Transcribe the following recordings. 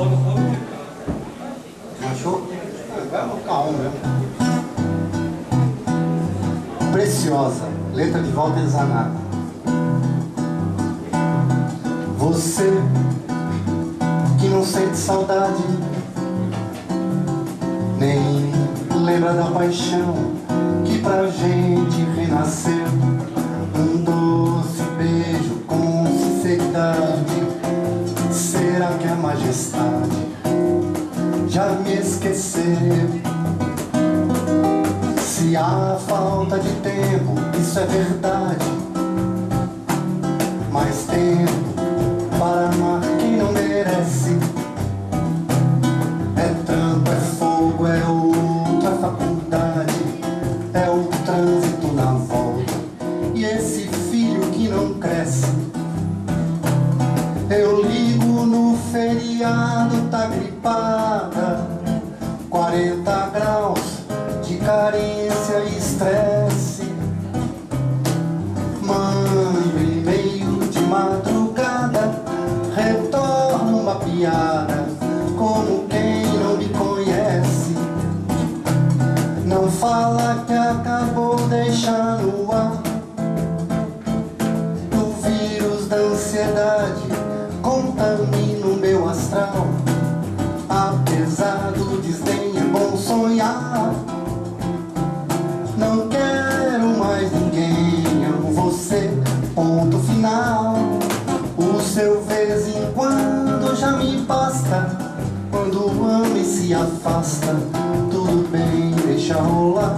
Achou? Vai colocar um mesmo. Preciosa, letra de Walter Zanata. Você que não sente saudade, nem lembra da paixão que pra gente renasceu. Um doce beijo com sinceridade. Será que a majestade já me esqueceu? Se há falta de tempo, isso é verdade, mas tempo para amar quem não merece. É trampo, é fogo, é outra faculdade, é o trânsito na volta e esse filho que não cresce. Eu ligo no feriado, tá gripada, 40 graus de carência e estresse. Mando e-mail de madrugada, retorno uma piada como quem não me conhece. Não fala que acabou, deixa no ar o vírus da ansiedade, contamina o meu astral. Apesar do desdém, é bom sonhar. Não quero mais ninguém, amo você, ponto final. O seu vez em quando já me basta. Quando ama e se afasta, tudo bem, deixa rolar.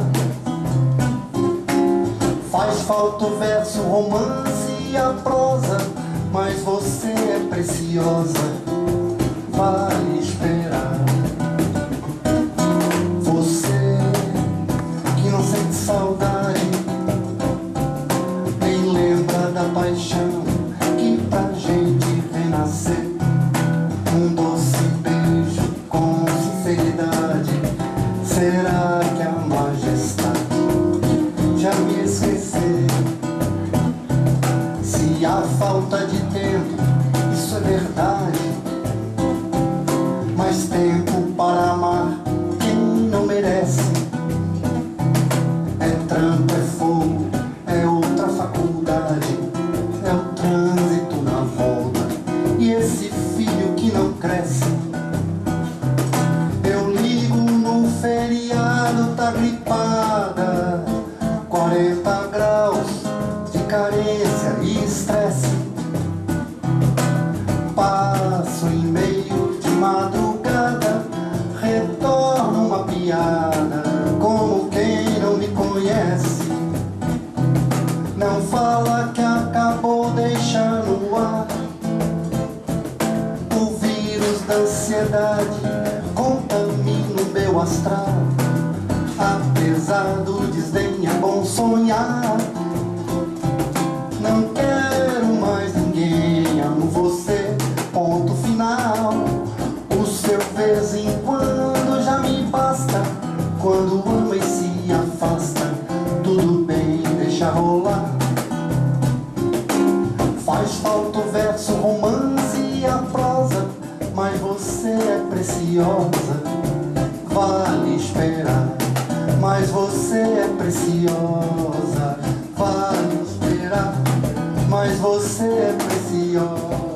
Faz falta o verso, o romance e a prosa, mas você é preciosa, vale esperar. Você que não sente saudade, nem lembra da paixão que pra gente renascer. Um doce beijo com sinceridade. Será que a majestade já me esqueceu? Se há falta de tempo, isso é verdade, mas tempo para amar quem não merece. É trampo, é fogo, é outra faculdade, é o trânsito na volta e esse filho que não cresce. Eu ligo no feriado, tá gripada, 40 graus de carência e estresse. Passo e-mail de madrugada, retorno uma piada como quem não me conhece. Não fala que acabou, deixa no ar o vírus da ansiedade, contamina o meu astral. Apesar do desdém, é bom sonhar. Não quero mais ninguém, amo você, ponto final. O seu vez em quando já me basta. Quando ama e se afasta, tudo bem, deixa rolar. Faz falta o verso, o romance e a prosa, mas você é preciosa, vale esperar. Mas você é preciosa, vale esperar. Mas você é preciosa.